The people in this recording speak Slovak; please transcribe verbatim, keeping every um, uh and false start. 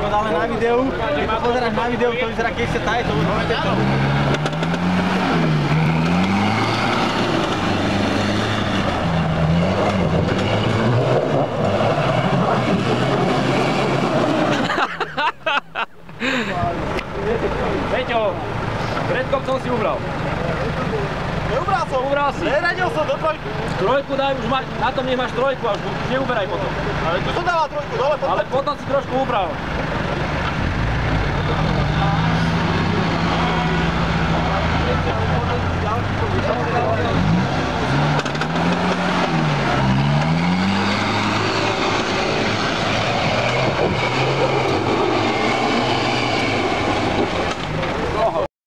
to dáme na videu. Keď to pozeráš na videu, to vyzerá, keď sa taje, to už máte to. Peťo, pred kopcom si ubral. Neubral som. Ubral si. Neradil som do trojku. Trojku daj, už mať, na tom nech máš trojku a už neuberaj potom. Ale tu som dával trojku dole, potom. Ale potom si trošku ubral. Ja